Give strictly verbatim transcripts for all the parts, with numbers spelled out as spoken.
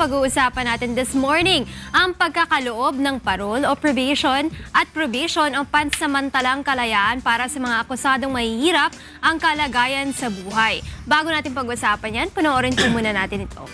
pag-uusapan natin this morning ang pagkakaloob ng parol o probation at probation ang pansamantalang kalayaan para sa mga akusadong mahihirap ang kalagayan sa buhay. Bago natin pag-usapan yan, panoorin po muna natin ito.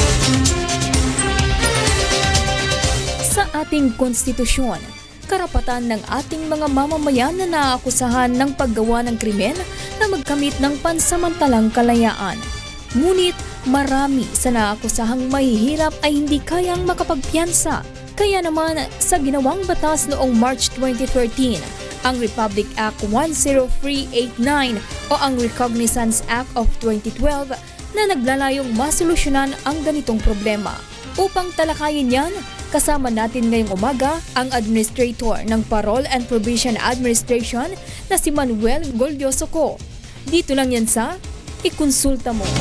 Sa ating konstitusyon, karapatan ng ating mga mamamayan na naakusahan ng paggawa ng krimen na magkamit ng pansamantalang kalayaan. Ngunit marami sa naakusahang mahihirap ay hindi kayang makapagpiyansa. Kaya naman sa ginawang batas noong March twenty thirteen, ang Republic Act one oh three eighty-nine o ang Recognizance Act of twenty twelve na naglalayong masolusyonan ang ganitong problema. Upang talakayin yan, kasama natin ngayong umaga ang Administrator ng Parole and Probation Administration na si Manuel Goldiosoco. Dito lang yan sa Ikonsulta Mo.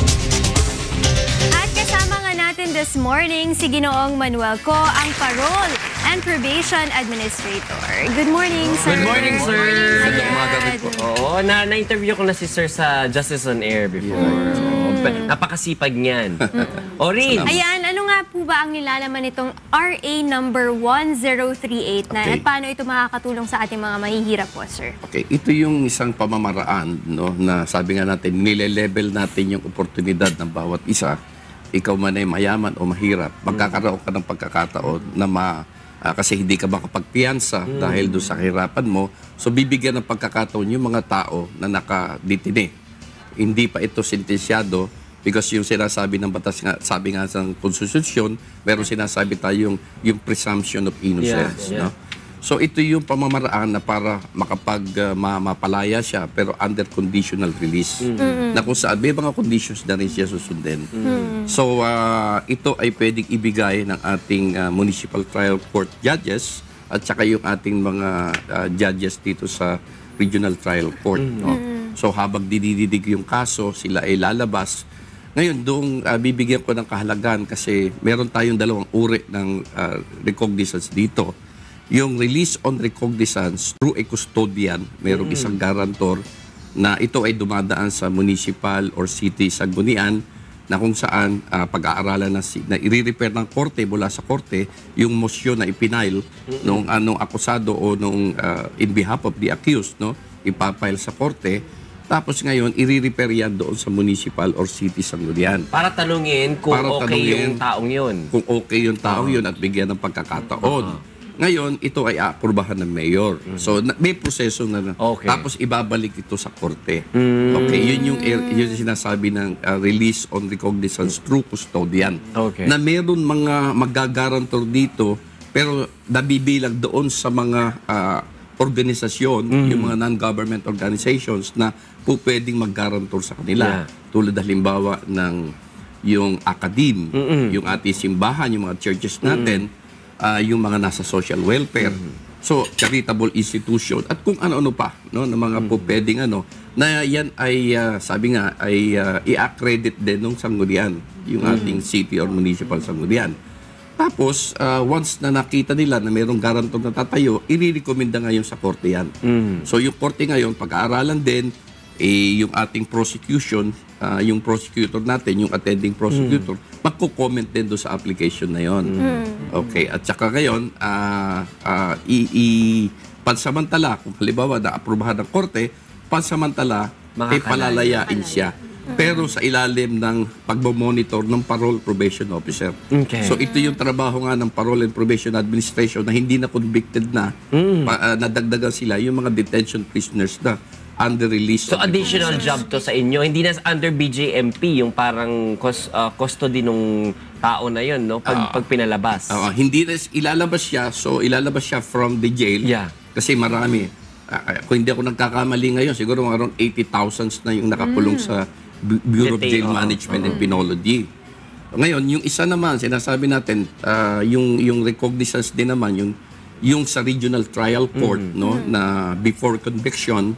At kasama nga natin this morning si Ginoong Manuel Co, ang Parole and Probation Administrator. Good morning, sir. Good morning, sir. Ayan. Umaga po. Oo, na na-interview ko na si sir sa Justice on Air before. Mm. Oo, napakasipag niyan. Orin. Ayan, ano nga po ba ang nilalaman nitong R A number one oh three eighty-nine Okay. at paano ito makakatulong sa ating mga mahihirap po, sir? Okay, ito yung isang pamamaraan, no, na sabi nga natin, nile-level natin yung oportunidad ng bawat isa. Ikaw man ay mayaman o mahirap, magkakaroon ka ng pagkakataon na ma, ah, kasi hindi ka makapagpiyansa Mm. dahil doon sa kahirapan mo. So bibigyan ng pagkakataon yung mga tao na nakaditine. Hindi pa ito sentensyado because yung sinasabi ng batas nga, sabi nga sa konstitusyon, meron sinasabi tayong yung presumption of innocence. Yeah, yeah. No? So ito yung pamamaraan na para makapag uh, ma- mapalaya siya pero under conditional release. Mm-hmm. Na kung saan may mga conditions na rin siya susundin. Mm-hmm. So uh, ito ay pwedeng ibigay ng ating uh, municipal trial court judges at saka yung ating mga uh, judges dito sa regional trial court. Mm-hmm. No? So habang dinididig yung kaso, sila ay lalabas. Ngayon, doon uh, bibigyan ko ng kahalagan kasi meron tayong dalawang uri ng uh, recognizance dito. Yung release on recognizance through a custodian, merong Mm. isang guarantor na ito ay dumadaan sa municipal or city sanggunian na kung saan uh, pag-aaralan na, si, na i-repair ng korte mula sa korte yung motion na ipinail Mm-hmm. nung anong akusado o nung uh, in behalf of the accused, no, ipapile sa korte. Tapos ngayon, i-repair yan doon sa municipal or city sanggunian. Para tanungin kung Para okay tanungin yung taong yun. Kung okay yung tao yun at bigyan ng pagkakataon. Ngayon, ito ay aaprubahan ng mayor. So, na, may proseso na. Okay. Tapos, ibabalik ito sa korte. Mm. Okay, yun yung, yun yung sinasabi ng uh, release on recognizance through custodian. Okay. Na meron mga magagarantor dito, pero nabibilang doon sa mga uh, organisasyon, yung mga non-government organizations na po pwedeng mag-garantor sa kanila. Yeah. Tulad halimbawa ng yung academe, Mm-mm. yung ating simbahan, yung mga churches natin, uh, yung mga nasa social welfare. So, charitable institution at kung ano-ano pa, no, na mga po pwedeng ano, na yan ay, uh, sabi nga, ay uh, i-accredit din ng sanggunian, yung ating city or municipal sanggunian. Tapos, uh, once na nakita nila na mayroong garantor na tatayo, i-recommenda ngayon sa korte yan. So, yung korte ngayon, pag-aaralan din, eh, yung ating prosecution, uh, yung prosecutor natin, yung attending prosecutor, magko-comment din doon sa application na yon. Okay, at saka ngayon, uh, uh, i- i- pansamantala, kung halimbawa na-aprobahan ng korte, pansamantala, ay palalayain siya. Pero sa ilalim ng pagmamonitor ng parole probation officer. Okay. So ito yung trabaho nga ng Parole and Probation Administration na hindi na convicted na, pa, uh, nadagdagan sila yung mga detention prisoners na under release. So additional job to sa inyo. Hindi na under B J M P yung parang cus- uh, custody nung tao na yun, no? Pag, Ah. pag pinalabas. Uh, hindi na ilalabas siya, so ilalabas siya from the jail. Yeah. Kasi marami. Uh, kung hindi ako nagkakamali ngayon, siguro around eighty thousands na yung nakakulong sa Bu- Bureau of Detail, Jail oo. Management and Penology. Ngayon, yung isa naman, sinasabi natin, uh, yung, yung recognizance din naman, yung, yung sa regional trial court, no, na before conviction,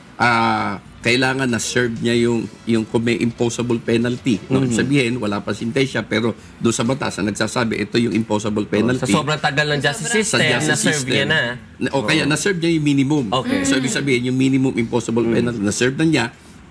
ah kailangan na serve niya yung yung kung may imposable penalty. No? Mm-hmm. Sabihin, wala pa sintensya, pero doon sa batas na nagsasabi, ito yung imposable penalty. Sa sobrang tagal ng justice Sa system, justice na-serve niya system. na. Na- O kaya, na-serve niya yung minimum. Okay. So, ibig sabihin, yung minimum imposable penalty, na-serve na niya,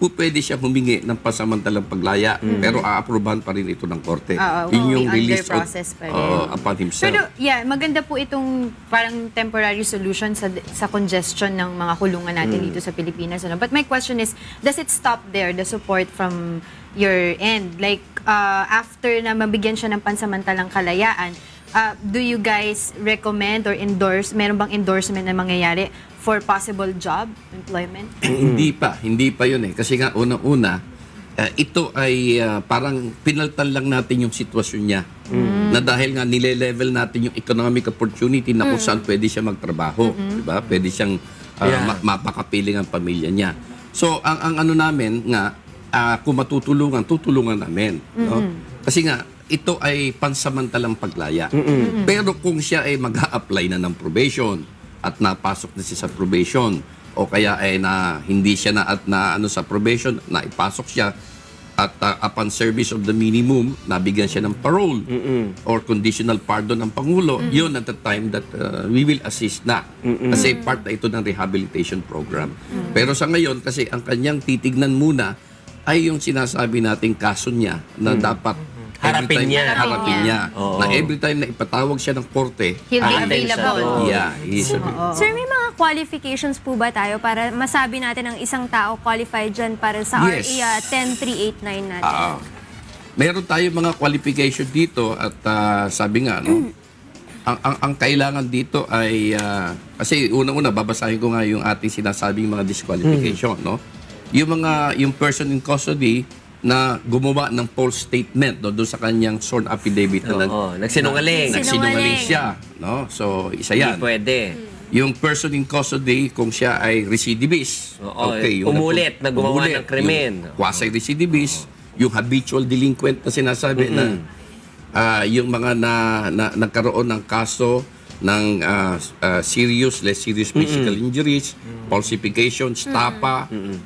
po pwede siya humingi ng pasamantalang paglaya, pero aaprubahan pa rin ito ng korte. Oo, Yun yung may release under of, process pa rin. uh, upon himself. Pero yeah, maganda po itong parang temporary solution sa sa congestion ng mga kulungan natin dito sa Pilipinas. Ano? But my question is, does it stop there, the support from your end? Like, uh, after na mabigyan siya ng pansamantalang kalayaan, uh, do you guys recommend or endorse, meron bang endorsement na mangyayari for possible job, employment? Hindi pa, hindi pa yun eh. Kasi nga, unang-una, uh, ito ay uh, parang pinaltan lang natin yung sitwasyon niya. Mm. Na dahil nga nile-level natin yung economic opportunity na kung saan pwede siya magtrabaho. Mm-hmm. Diba? Pwede siyang uh, Yeah. ma- mapakapiling ang pamilya niya. So, ang, ang ano namin nga, uh, kung matutulungan, tutulungan namin. No? Kasi nga, ito ay pansamantalang paglaya. Mm-mm. Pero kung siya ay mag-a-apply na ng probation at napasok na siya sa probation o kaya ay na hindi siya na at na ano sa probation, na ipasok siya at uh, upon service of the minimum, nabigyan siya ng parole Mm-mm. or conditional pardon ng Pangulo, yun at the time that uh, we will assist na. Kasi part na ito ng rehabilitation program. Pero sa ngayon, kasi ang kanyang titignan muna ay yung sinasabi nating kaso niya na dapat every Harapin time- niya. Harapin niya. Oo. Na every time na ipatawag siya ng korte, He'll be ay- available. Yeah, he's Oo. Sir, may mga qualifications po ba tayo para masabi natin ang isang tao qualified dyan para sa Yes. R A ten three eighty-nine natin? Ah, meron tayo mga qualification dito at ah, sabi nga no, ang, ang ang kailangan dito ay ah, kasi unang-una babasahin ko nga yung ating sinasabing mga disqualification, no. Yung mga yung person in custody na gumawa ng false statement no, doon sa kanyang sworn affidavit na nag- Oo, nagsinungaling. na- nagsinungaling Sinungaling. siya, no. So isa Hindi yan. pwede. Yung person in custody, kung siya ay recidivist. Oo, yung umulit na gumawa ng krimen. Yung quasi-recidivist, yung habitual delinquent na sinasabi na ah, yung mga na, na nagkaroon ng kaso ng ah, ah, serious, less serious physical injuries, falsification, stapa,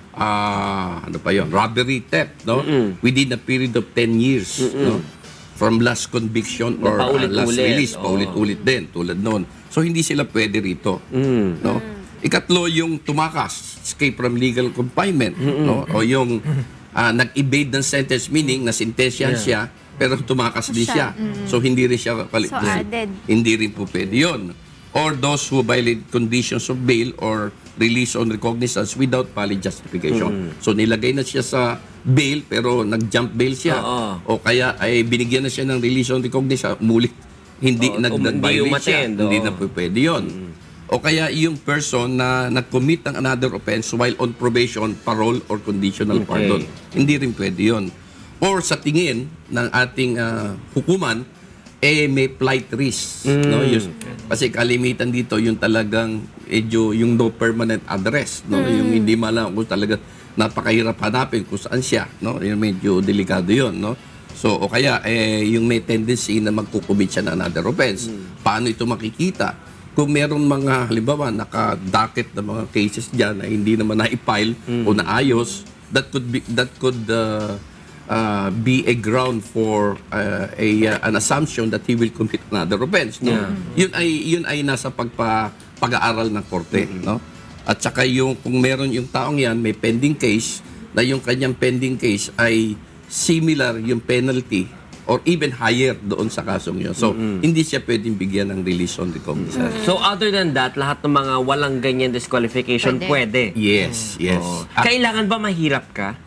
ah, ano pa yun, robbery, theft, no? Within a period of ten years, no? From last conviction or Na ah, last paulit-ulit. release, Oo. paulit-ulit din, tulad noon. So, hindi sila pwede rito. Mm. No? Ikatlo, yung tumakas, escape from legal confinement. No? O yung ah, nag-evade ng sentence, meaning nasintensyahan siya, pero tumakas din siya. So, hindi rin siya kali- So, added. Hindi rin po pwede yun. Or those who violate conditions of bail or release on recognizance without valid justification. So, nilagay na siya sa bail, pero nag-jump bail siya. Oo. O kaya ay binigyan na siya ng release on recognizance, mulit hindi Oo, nag um, hindi nag-violate siya. umattend, Hindi oo. na po pwede yun. O kaya yung person na nag-commit ng another offense while on probation, parole, or conditional Okay. pardon. Hindi rin pwede yun. Or sa tingin ng ating ah, hukuman, eh may flight risk. No? Yung- kasi kalimitan dito yung talagang medyo yung no permanent address. No? Yung hindi malam kung talaga napakahirap hanapin kung saan siya. No? Yung medyo delikado yun. No? So, o kaya, eh, yung may tendency na magkukumit siya ng another offense. Paano ito makikita? Kung meron mga, halimbawa, naka-docket na mga cases dyan na hindi naman na-file o naayos, that could be, that could uh, uh, be a ground for uh, a, uh, an assumption that he will commit another offense. No? Yun ay, yun ay nasa pagpa, pag-aaral ng korte. No? At saka yung, kung meron yung taong yan, may pending case, na yung kanyang pending case ay similar yung penalty or even higher doon sa kasong yun. So, hindi siya pwedeng bigyan ng release on recognizance. So other than that, lahat ng mga walang ganyan disqualification pwede. Yes, yes. Oo. Ah, Kailangan ba mahirap ka?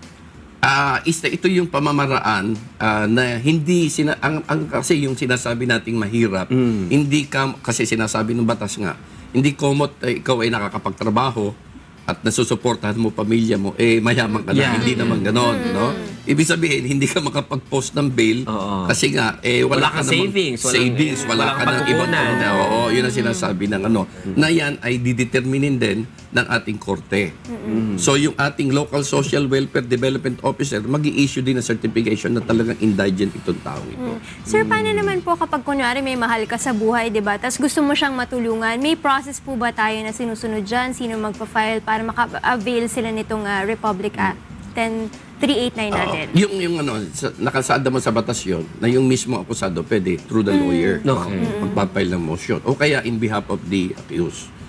Ah, isa ito yung pamamaraan ah, na hindi sina ang, ang kasi yung sinasabi nating mahirap, hindi ka kasi sinasabi ng batas nga, hindi komot eh, ikaw ay nakakapagtrabaho at nasusuportahan mo pamilya mo, eh mayaman ka na. Yeah. Hindi naman ganon, no? Ibig sabihin, hindi ka makapag-post ng bail Oo. kasi nga, eh wala, Wala kang ka namang savings, walang- savings, wala walang ka ng ibang pagkukunan. na, oo, yun ang sinasabi ng ano, na yan ay dideterminin din ng ating korte. So yung ating local social welfare development officer, mag-i-issue din ng certification na talagang indigent itong taong ito. Sir, paano naman po kapag kunwari may mahal ka sa buhay, di ba? Tapos gusto mo siyang matulungan, may process po ba tayo na sinusunod dyan? Sino magpa-file para maka-avail sila nitong ah, Republic Act ten three eighty-nine natin? Oo. yung yung ano, sa, nakasada mo sa batas yun, na yung mismo akusado, pwede through the lawyer, Okay. uh, magpapile ng motion. O kaya in behalf of the accused.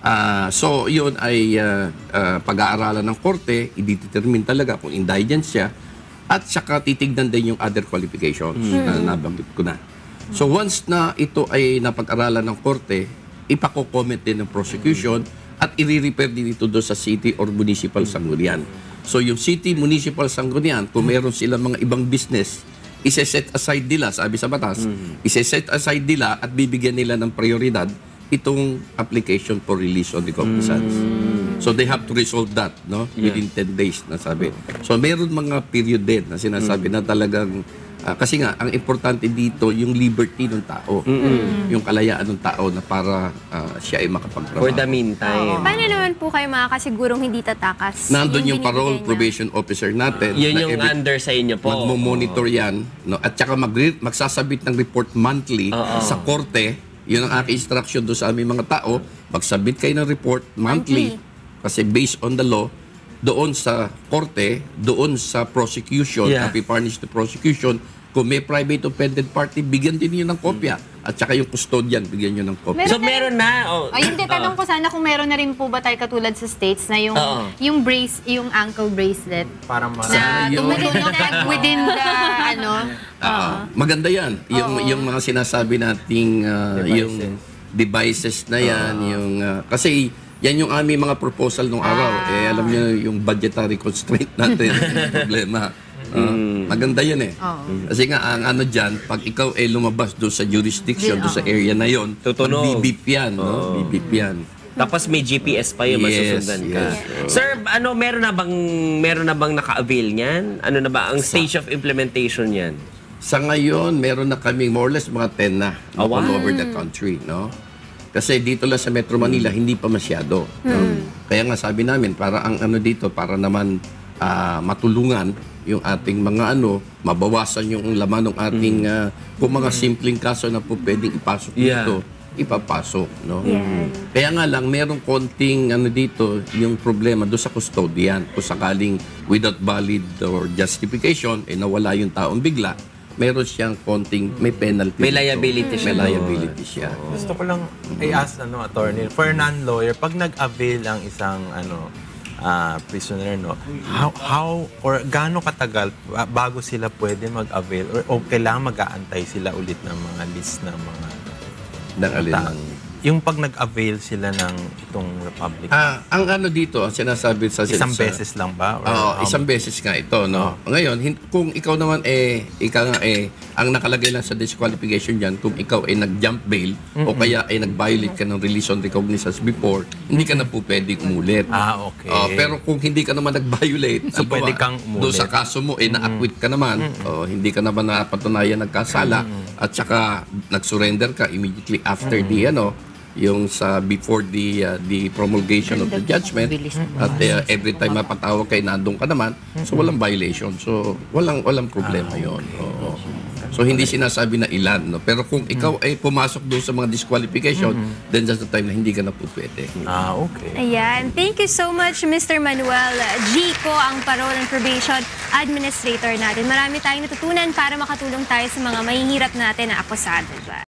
Ah, so, yun ay ah, ah, pag-aaralan ng korte, i-determine talaga kung indigent siya, at saka titignan din yung other qualifications na nabanggit ko na. So, once na ito ay napag-aralan ng korte, ipako-comment din ng prosecution at i-refer din ito doon sa city or municipal sanggunian. So, yung city, municipal sanggunian, kung meron silang mga ibang business, ise-set aside nila, sabi sa batas, ise-set aside nila at bibigyan nila ng prioridad itong application for release on recognizance. So they have to resolve that, no, within ten days na sabi. So meron mga period din na sinasabi na talagang ah, kasi nga ang importante dito yung liberty ng tao, yung kalayaan ng tao na para ah, siya ay makapagtrabaho. For the meantime. Paano naman po kayo makakasigurong hindi tatakas? Nandun yung parole binibigay niya? probation officer natin. Yun na yung every- under sa inyo po. Magmo-monitor yan, no? At saka mag magsasabit ng report monthly sa korte. Yun ang aking instruction doon sa aming mga tao. Magsabit kayo ng report monthly. Kasi based on the law, doon sa korte, doon sa prosecution, Yeah. copy furnish the prosecution, kung may private offended party, bigyan din yun ng kopya. At saka yung custodian, bigyan nyo ng kopya. So meron na. Oh, Ayun, di, tanong ko sana kung meron na rin po ba tayo katulad sa States na yung Oo. yung brace, yung ankle bracelet Para ma... na yun. tumutulong within the, ano, Ah, maganda yan. Yung, yung mga sinasabi nating ah, yung devices na yan. Yung, ah, kasi yan yung aming mga proposal nung araw. Eh, alam niyo yung budgetary constraint natin. yung problema. Ah, maganda yan eh. Kasi nga, ang ano dyan, pag ikaw ay lumabas doon sa jurisdiction, doon sa area na yon, Tutunog. bibip yan. No? Bibip yan. Tapos may G P S pa yun, Yes, masusundan ka. yes. Sir, ano, meron na bang, meron na bang naka-avail niyan? Ano na ba ang stage of implementation niyan? Sa ngayon, meron na kaming more or less mga ten na Oh, wow. all over the country, no? Kasi dito lang sa Metro Manila, hindi pa masyado. No? Kaya nga sabi namin, para ang ano dito, para naman ah, matulungan yung ating mga ano, mabawasan yung laman ng ating, ah, kung mga simpleng kaso na po pwedeng ipasok Yeah. dito, ipapasok, no? Kaya nga lang, merong konting ano dito, yung problema doon sa custodian. Kung sakaling without valid or justification, eh nawala yung taong bigla, meron siyang konting, may penalty. May dito. liability siya May doon. liability siya. Gusto ko lang i-ask, ano, attorney, for a non-lawyer, pag nag-avail ang isang, ano, ah, prisoner, no, how, how, or gaano katagal ba- bago sila pwede mag-avail, or, o kailangan mag-aantay sila ulit ng mga list ng mga Ng alin ta- lang. yung pag nag-avail sila ng itong Republic, Ah, ang ano dito, ang sinasabi sa... isang sa- beses lang ba? Or Oo, how- isang beses nga ito, no? Ngayon, hin- kung ikaw naman eh, ikaw nga eh, ang nakalagay lang sa disqualification dyan, kung ikaw ay nag-jump bail o kaya ay nag-violate ka ng release on recognizance before, hindi ka na po pwede umulit. Ah, okay. Oh, pero kung hindi ka naman nag-violate, So, halimbawa, pwede kang umulit. doon sa kaso mo, eh, na-acquit ka naman, oh, hindi ka naman napatunayan nagkasala, at saka nag-surrender ka immediately after the, ano, yung sa before the uh, the promulgation of the judgment at uh, every time mapatawag kay nandun ka naman, so walang violation, so walang walang problema yon. Oo. So hindi sinasabi na ilan, no? Pero kung ikaw ay pumasok doon sa mga disqualification, then that's the time na hindi ka na po pwede. Ah, okay. Ayan. Thank you so much, Mister Manuel Gico, ang Parole and Probation Administrator natin. Marami tayong natutunan para makatulong tayo sa mga mahihirap natin na akusado dyan.